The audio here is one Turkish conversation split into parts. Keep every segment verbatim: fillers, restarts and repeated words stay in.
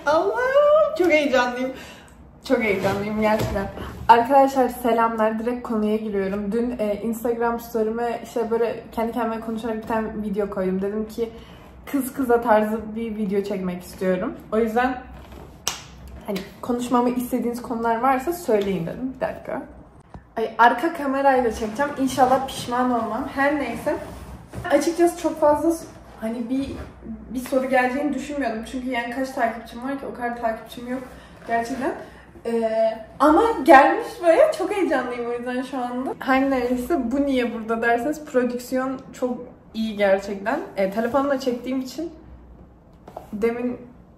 Allah'ım çok heyecanlıyım. Çok heyecanlıyım gerçekten. Arkadaşlar selamlar. Direkt konuya giriyorum. Dün e, Instagram story'me işte böyle kendi kendime konuşarak bir tane video koydum. Dedim ki kız kıza tarzı bir video çekmek istiyorum. O yüzden hani konuşmamı istediğiniz konular varsa söyleyin dedim. Bir dakika. Ay, arka kamerayla çekeceğim. İnşallah pişman olmam. Her neyse. Açıkçası çok fazla hani bir bir soru geleceğini düşünmüyordum. Çünkü yani kaç takipçim var ki? O kadar takipçim yok gerçekten. Ee, ama gelmiş böyle çok heyecanlıyım o yüzden şu anda. Her neyse bu niye burada derseniz prodüksiyon çok iyi gerçekten. Ee, telefonla çektiğim için demin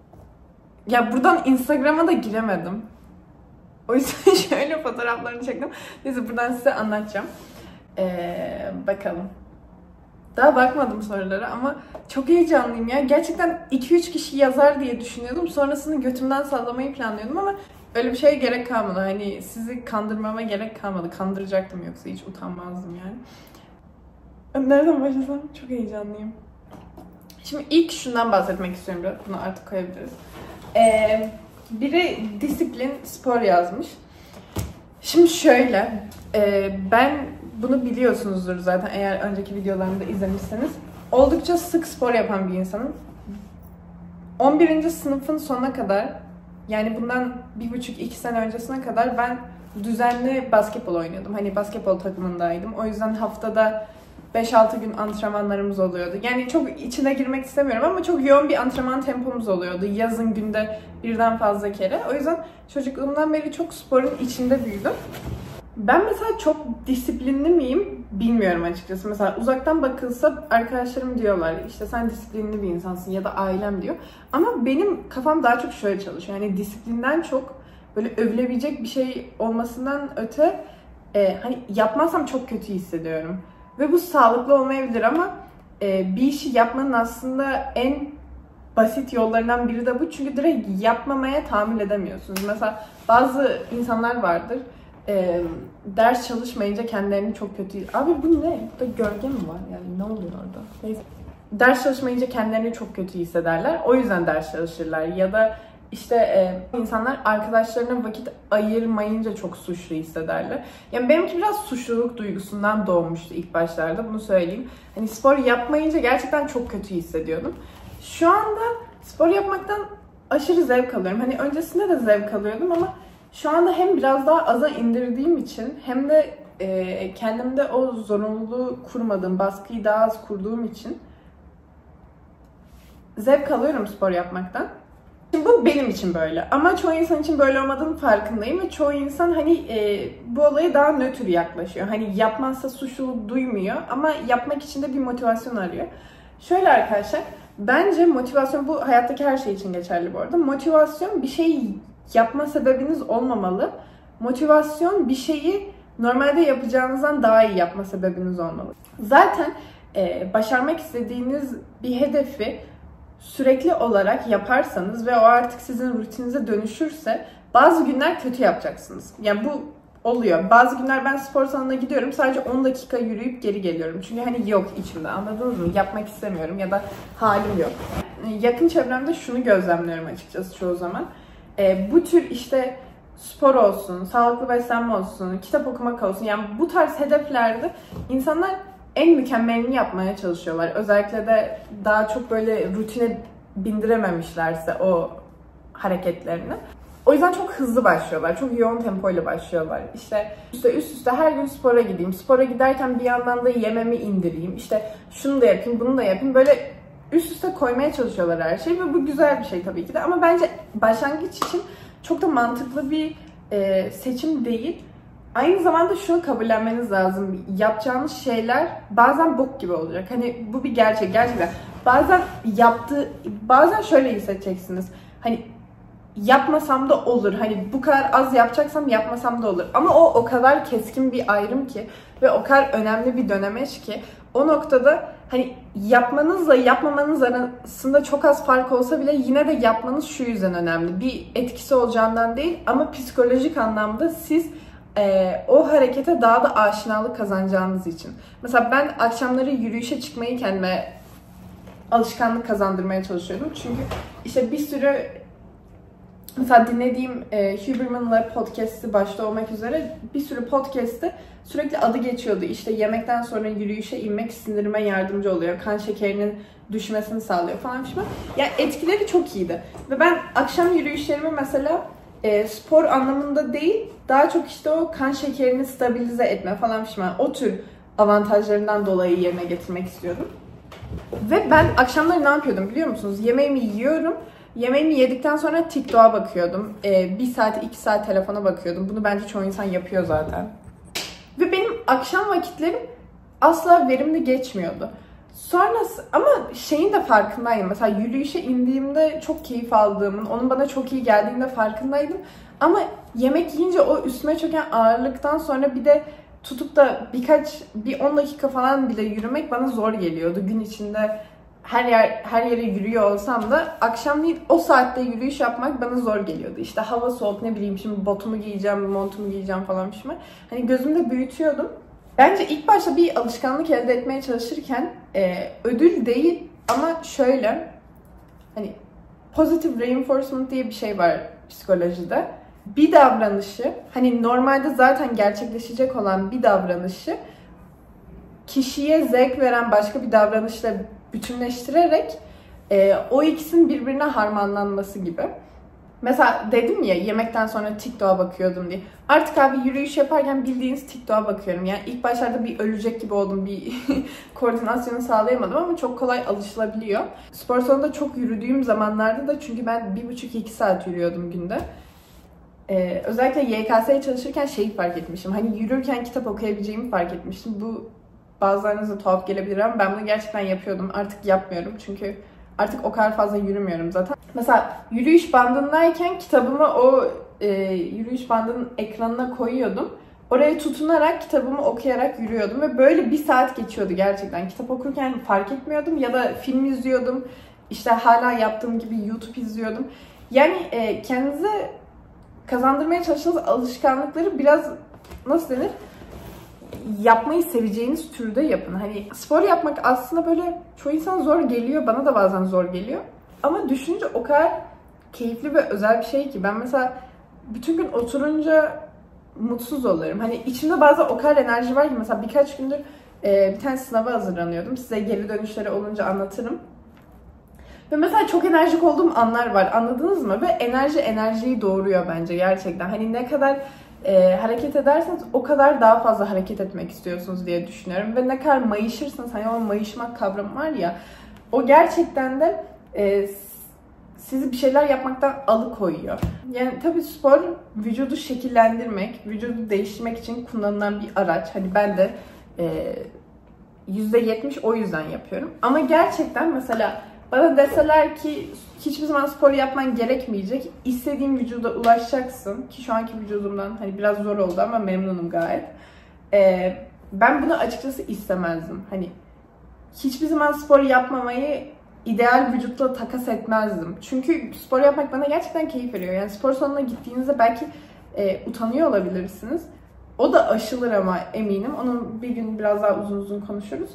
ya buradan Instagram'a da giremedim. O yüzden şöyle fotoğraflarını çektim. Neyse buradan size anlatacağım. Ee, bakalım. Daha bakmadım sorulara ama çok heyecanlıyım ya. Gerçekten iki üç kişi yazar diye düşünüyordum. Sonrasını götümden sallamayı planlıyordum ama öyle bir şeye gerek kalmadı. Hani sizi kandırmama gerek kalmadı. Kandıracaktım yoksa hiç utanmazdım yani. Nereden başlasam? Çok heyecanlıyım. Şimdi ilk şundan bahsetmek istiyorum biraz. Bunu artık koyabiliriz. Ee, biri disiplin spor yazmış. Şimdi şöyle. E, ben bunu biliyorsunuzdur zaten eğer önceki videolarımı da izlemişseniz. Oldukça sık spor yapan bir insanım. on birinci sınıfın sonuna kadar, yani bundan bir buçuk iki sene öncesine kadar ben düzenli basketbol oynuyordum. Hani basketbol takımındaydım. O yüzden haftada beş altı gün antrenmanlarımız oluyordu. Yani çok içine girmek istemiyorum ama çok yoğun bir antrenman tempomuz oluyordu. Yazın günde birden fazla kere. O yüzden çocukluğumdan beri çok sporun içinde büyüdüm. Ben mesela çok disiplinli miyim bilmiyorum açıkçası. Mesela uzaktan bakılsa arkadaşlarım diyorlar işte sen disiplinli bir insansın ya da ailem diyor. Ama benim kafam daha çok şöyle çalışıyor. Yani disiplinden çok böyle övülebilecek bir şey olmasından öte e, hani yapmazsam çok kötü hissediyorum. Ve bu sağlıklı olmayabilir ama e, bir işi yapmanın aslında en basit yollarından biri de bu. Çünkü direkt yapmamaya tahammül edemiyorsunuz. Mesela bazı insanlar vardır. E, ders çalışmayınca kendilerini çok kötü... Abi bu ne? Burada gölge mi var? Yani ne oluyor orada? Neyse. Ders çalışmayınca kendilerini çok kötü hissederler. O yüzden ders çalışırlar. Ya da işte e, insanlar arkadaşlarına vakit ayırmayınca çok suçlu hissederler. Yani benimki biraz suçluluk duygusundan doğmuştu ilk başlarda. Bunu söyleyeyim. Hani spor yapmayınca gerçekten çok kötü hissediyordum. Şu anda spor yapmaktan aşırı zevk alıyorum. Hani öncesinde de zevk alıyordum ama şu anda hem biraz daha aza indirdiğim için hem de e, kendimde o zorunluluğu kurmadığım, baskıyı daha az kurduğum için zevk alıyorum spor yapmaktan. Şimdi bu benim için böyle ama çoğu insan için böyle olmadığının farkındayım ve çoğu insan hani e, bu olaya daha nötr yaklaşıyor. Hani yapmazsa suçluluk duymuyor ama yapmak için de bir motivasyon arıyor. Şöyle arkadaşlar, bence motivasyon, bu hayattaki her şey için geçerli bu arada. Motivasyon bir şeyi yapma sebebiniz olmamalı. Motivasyon bir şeyi normalde yapacağınızdan daha iyi yapma sebebiniz olmalı. Zaten e, başarmak istediğiniz bir hedefi sürekli olarak yaparsanız ve o artık sizin rutininize dönüşürse bazı günler kötü yapacaksınız. Yani bu oluyor. Bazı günler ben spor salonuna gidiyorum, sadece on dakika yürüyüp geri geliyorum. Çünkü hani yok içimde, anladınız mı? Yapmak istemiyorum ya da halim yok. Yakın çevremde şunu gözlemliyorum açıkçası çoğu zaman. E, bu tür işte spor olsun, sağlıklı beslenme olsun, kitap okumak olsun, yani bu tarz hedeflerde insanlar en mükemmelini yapmaya çalışıyorlar. Özellikle de daha çok böyle rutine bindirememişlerse o hareketlerini. O yüzden çok hızlı başlıyorlar. Çok yoğun tempoyla başlıyorlar. İşte üstte üst üste her gün spora gideyim. Spora giderken bir yandan da yememi indireyim. İşte şunu da yapayım, bunu da yapayım. Böyle üst üste koymaya çalışıyorlar her şeyi ve bu güzel bir şey tabii ki de. Ama bence başlangıç için çok da mantıklı bir e, seçim değil. Aynı zamanda şunu kabullenmeniz lazım. Yapacağınız şeyler bazen bok gibi olacak. Hani bu bir gerçek. Gerçekten. Bazen yaptığı, bazen şöyle hissedeceksiniz. Hani yapmasam da olur. Hani bu kadar az yapacaksam yapmasam da olur. Ama o o kadar keskin bir ayrım ki ve o kadar önemli bir dönemeç ki o noktada hani yapmanızla yapmamanız arasında çok az fark olsa bile yine de yapmanız şu yüzden önemli. Bir etkisi olacağından değil ama psikolojik anlamda siz Ee, o harekete daha da aşinalık kazanacağınız için. Mesela ben akşamları yürüyüşe çıkmayı kendime alışkanlık kazandırmaya çalışıyordum. Çünkü işte bir sürü Mesela dinlediğim e, Huberman Lab podcast'i başta olmak üzere bir sürü podcast'te sürekli adı geçiyordu. İşte yemekten sonra yürüyüşe inmek sindirime yardımcı oluyor. Kan şekerinin düşmesini sağlıyor falan filan. Yani etkileri çok iyiydi. Ve ben akşam yürüyüşlerimi mesela e, spor anlamında değil, daha çok işte o kan şekerini stabilize etme falan filan, o tür avantajlarından dolayı yerine getirmek istiyordum. Ve ben akşamları ne yapıyordum biliyor musunuz? Yemeğimi yiyorum. Yemeğimi yedikten sonra TikTok'a bakıyordum. Ee, bir saat, iki saat telefona bakıyordum. Bunu bence çoğu insan yapıyor zaten. Ve benim akşam vakitlerim asla verimli geçmiyordu. Sonrası ama şeyin de farkındaydım. Mesela yürüyüşe indiğimde çok keyif aldığımın, onun bana çok iyi geldiğinde farkındaydım. Ama yemek yiyince o üstüme çöken ağırlıktan sonra bir de tutup da birkaç, bir on dakika falan bile yürümek bana zor geliyordu. Gün içinde her yer her yere yürüyor olsam da akşamleyin o saatte yürüyüş yapmak bana zor geliyordu. İşte hava soğuk, ne bileyim şimdi botumu giyeceğim, montumu giyeceğim falan bir şey. Hani gözümde büyütüyordum. Bence ilk başta bir alışkanlık elde etmeye çalışırken e, ödül değil ama şöyle, hani positive reinforcement diye bir şey var psikolojide. Bir davranışı, hani normalde zaten gerçekleşecek olan bir davranışı kişiye zevk veren başka bir davranışla bütünleştirerek e, o ikisinin birbirine harmanlanması gibi. Mesela dedim ya yemekten sonra TikTok'a bakıyordum diye. Artık abi yürüyüş yaparken bildiğiniz TikTok'a bakıyorum. Yani ilk başlarda bir ölecek gibi oldum, bir koordinasyonu sağlayamadım ama çok kolay alışılabiliyor. Spor salonunda çok yürüdüğüm zamanlarda da, çünkü ben bir buçuk iki saat yürüyordum günde. Ee, özellikle Y K S'ye çalışırken şeyi fark etmişim. Hani yürürken kitap okuyabileceğimi fark etmiştim. Bu bazılarınıza tuhaf gelebilir ama ben bunu gerçekten yapıyordum. Artık yapmıyorum çünkü artık o kadar fazla yürümüyorum zaten. Mesela yürüyüş bandındayken kitabımı o e, yürüyüş bandının ekranına koyuyordum. Oraya tutunarak kitabımı okuyarak yürüyordum ve böyle bir saat geçiyordu gerçekten. Kitap okurken fark etmiyordum ya da film izliyordum. İşte hala yaptığım gibi YouTube izliyordum. Yani e, kendinize kazandırmaya çalıştığınız alışkanlıkları biraz, nasıl denir, yapmayı seveceğiniz türde yapın. Hani spor yapmak aslında böyle çoğu insan zor geliyor. Bana da bazen zor geliyor. Ama düşününce o kadar keyifli ve özel bir şey ki. Ben mesela bütün gün oturunca mutsuz olurum. Hani içimde bazen o kadar enerji var ki, mesela birkaç gündür e, bir tane sınava hazırlanıyordum. Size geri dönüşleri olunca anlatırım. Ve mesela çok enerjik olduğum anlar var. Anladınız mı? Ve enerji enerjiyi doğuruyor bence gerçekten. Hani ne kadar e, hareket ederseniz o kadar daha fazla hareket etmek istiyorsunuz diye düşünüyorum. Ve ne kadar mayışırsanız, hani o mayışmak kavramı var ya, o gerçekten de e, sizi bir şeyler yapmaktan alıkoyuyor. Yani tabii spor vücudu şekillendirmek, vücudu değiştirmek için kullanılan bir araç. Hani ben de e, yüzde yetmiş o yüzden yapıyorum. Ama gerçekten mesela bana deseler ki hiçbir zaman spor yapman gerekmeyecek, istediğin vücuda ulaşacaksın, ki şu anki vücudumdan hani biraz zor oldu ama memnunum gayet. Ee, ben bunu açıkçası istemezdim. Hani hiçbir zaman spor yapmamayı ideal vücutla takas etmezdim. Çünkü spor yapmak bana gerçekten keyif veriyor. Yani spor salonuna gittiğinizde belki e, utanıyor olabilirsiniz. O da aşılır ama eminim. Onun bir gün biraz daha uzun uzun konuşuruz.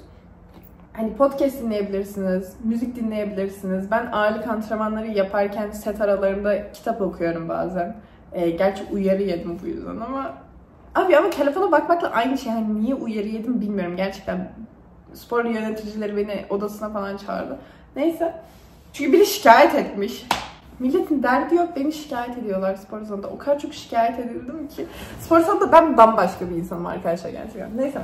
Hani podcast dinleyebilirsiniz, müzik dinleyebilirsiniz. Ben ağırlık antrenmanları yaparken set aralarında kitap okuyorum bazen. E, gerçi uyarı yedim bu yüzden ama... Abi ama telefona bakmakla aynı şey. Hani niye uyarı yedim bilmiyorum gerçekten. Spor yöneticileri beni odasına falan çağırdı. Neyse. Çünkü biri şikayet etmiş. Milletin derdi yok, beni şikayet ediyorlar spor salonunda. O kadar çok şikayet edildim ki. Spor salonunda ben bambaşka bir insanım arkadaşlar gerçekten. Neyse.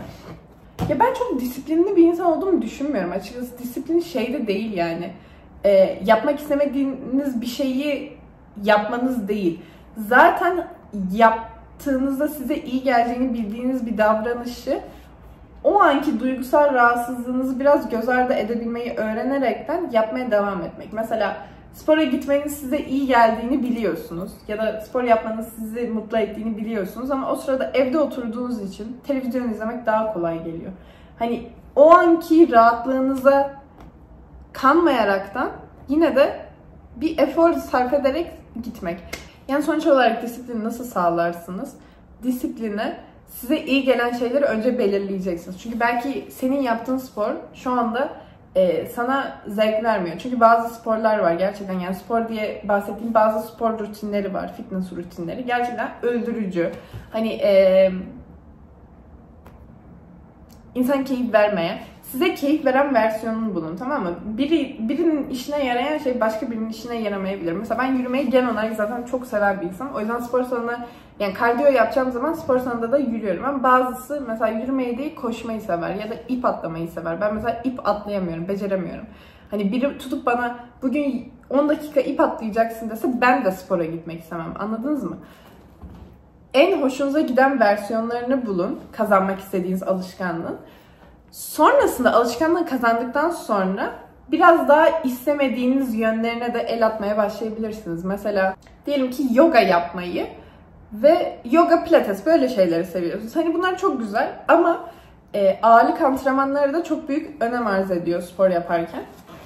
Ya ben çok disiplinli bir insan olduğumu düşünmüyorum açıkçası. Disiplin şey de değil yani. Ee, yapmak istemediğiniz bir şeyi yapmanız değil. Zaten yaptığınızda size iyi geleceğini bildiğiniz bir davranışı, o anki duygusal rahatsızlığınızı biraz göz ardı edebilmeyi öğrenerekten yapmaya devam etmek. Mesela spora gitmenin size iyi geldiğini biliyorsunuz ya da spor yapmanın sizi mutlu ettiğini biliyorsunuz ama o sırada evde oturduğunuz için televizyon izlemek daha kolay geliyor. Hani o anki rahatlığınıza kanmayaraktan yine de bir efor sarf ederek gitmek. Yani sonuç olarak disiplini nasıl sağlarsınız? Disiplini, size iyi gelen şeyleri önce belirleyeceksiniz. Çünkü belki senin yaptığın spor şu anda e, sana zevk vermiyor. Çünkü bazı sporlar var gerçekten, yani spor diye bahsettiğim bazı spor rutinleri var, fitness rutinleri. Gerçekten öldürücü. Hani e, insan keyif vermeye, size keyif veren versiyonunu bulun, tamam mı? Biri, birinin işine yarayan şey başka birinin işine yaramayabilir. Mesela ben yürümeyi genel olarak zaten çok seven bir insanım. O yüzden spor salonuna, yani kardiyo yapacağım zaman spor salonunda da yürüyorum. Ama bazısı mesela yürümeyi değil koşmayı sever ya da ip atlamayı sever. Ben mesela ip atlayamıyorum, beceremiyorum. Hani biri tutup bana bugün on dakika ip atlayacaksın dese ben de spora gitmek istemem. Anladınız mı? En hoşunuza giden versiyonlarını bulun, kazanmak istediğiniz alışkanlığın. Sonrasında alışkanlığı kazandıktan sonra biraz daha istemediğiniz yönlerine de el atmaya başlayabilirsiniz. Mesela diyelim ki yoga yapmayı ve yoga, pilates, böyle şeyleri seviyorsunuz. Hani bunlar çok güzel ama e, ağırlık antrenmanları da çok büyük önem arz ediyor spor yaparken.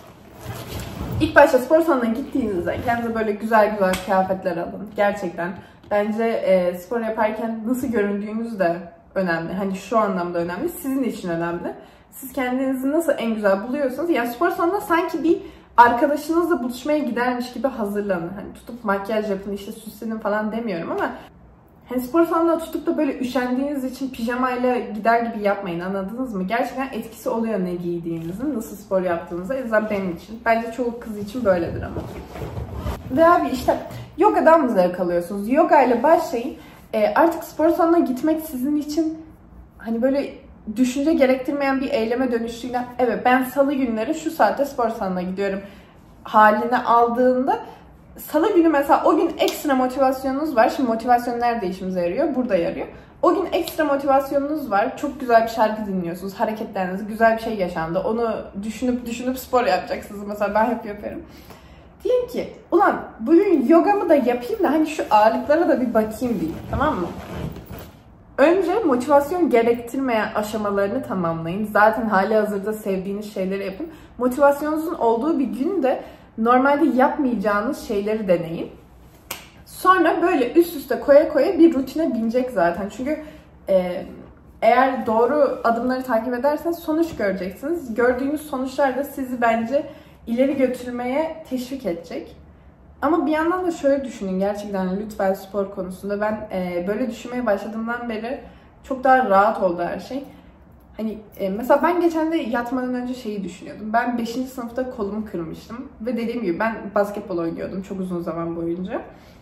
İlk başta spor salonuna gittiğinizde kendinize böyle güzel güzel kıyafetler alın. Gerçekten bence e, spor yaparken nasıl göründüğünüz de önemli. Hani şu anlamda önemli. Sizin için önemli. Siz kendinizi nasıl en güzel buluyorsunuz? Yani spor salonunda sanki bir arkadaşınızla buluşmaya gidermiş gibi hazırlanın. Hani tutup makyaj yapın, işte süslenin falan demiyorum ama hani spor salonunda tutup da böyle üşendiğiniz için pijamayla gider gibi yapmayın, anladınız mı? Gerçekten etkisi oluyor ne giydiğinizin, nasıl spor yaptığınızda. En azından benim için. Bence çoğu kız için böyledir ama. Ve abi işte yogadan mı zevk alıyorsunuz? Yoga ile başlayın. E, artık spor salonuna gitmek sizin için hani böyle düşünce gerektirmeyen bir eyleme dönüştüğünde, evet ben salı günleri şu saatte spor salonuna gidiyorum haline aldığında, salı günü mesela o gün ekstra motivasyonunuz var. Şimdi motivasyon nerede işimize yarıyor? Burada yarıyor. O gün ekstra motivasyonunuz var. Çok güzel bir şarkı dinliyorsunuz. Hareketleriniz, güzel bir şey yaşandı. Onu düşünüp düşünüp spor yapacaksınız. Mesela ben hep yaparım. Diyeyim ki ulan bugün yogamı da yapayım da hani şu ağırlıklara da bir bakayım diyeyim. Tamam mı? Önce motivasyon gerektirmeyen aşamalarını tamamlayın. Zaten hali hazırda sevdiğiniz şeyleri yapın. Motivasyonunuzun olduğu bir günde normalde yapmayacağınız şeyleri deneyin. Sonra böyle üst üste koya koya bir rutine binecek zaten. Çünkü e, eğer doğru adımları takip ederseniz sonuç göreceksiniz. Gördüğünüz sonuçlar da sizi bence ileri götürmeye teşvik edecek. Ama bir yandan da şöyle düşünün gerçekten lütfen spor konusunda. Ben e, böyle düşünmeye başladığımdan beri çok daha rahat oldu her şey. Hani e, mesela ben geçen de yatmadan önce şeyi düşünüyordum. Ben beşinci sınıfta kolumu kırmıştım. Ve dediğim gibi ben basketbol oynuyordum çok uzun zaman boyunca.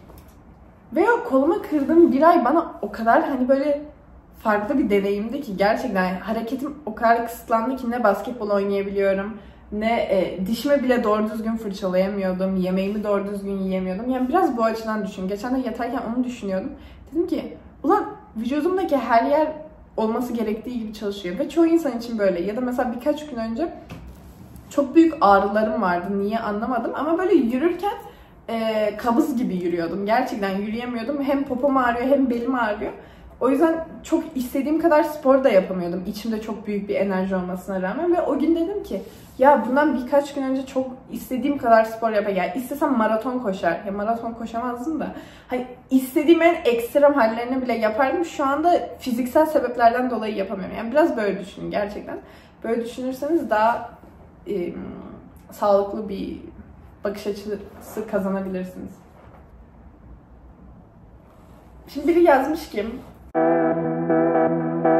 Ve o kolumu kırdığım bir ay bana o kadar hani böyle farklı bir deneyimdi ki gerçekten hareketim o kadar kısıtlandı ki ne basketbol oynayabiliyorum, ne e, dişimi bile doğru düzgün fırçalayamıyordum, yemeğimi doğru düzgün yiyemiyordum. Yani biraz bu açıdan düşün. Geçen de yatarken onu düşünüyordum. Dedim ki ulan vücudumdaki her yer olması gerektiği gibi çalışıyor. Ve çoğu insan için böyle. Ya da mesela birkaç gün önce çok büyük ağrılarım vardı. Niye anlamadım. Ama böyle yürürken e, kabız gibi yürüyordum. Gerçekten yürüyemiyordum. Hem popom ağrıyor hem belim ağrıyor. O yüzden çok istediğim kadar spor da yapamıyordum. İçimde çok büyük bir enerji olmasına rağmen. Ve o gün dedim ki ya bundan birkaç gün önce çok istediğim kadar spor yapayım. Yani istesem maraton koşar. Ya maraton koşamazdım da. Hani istediğim en ekstrem hallerini bile yapardım. Şu anda fiziksel sebeplerden dolayı yapamıyorum. Yani biraz böyle düşünün gerçekten. Böyle düşünürseniz daha e, sağlıklı bir bakış açısı kazanabilirsiniz. Şimdi biri yazmış ki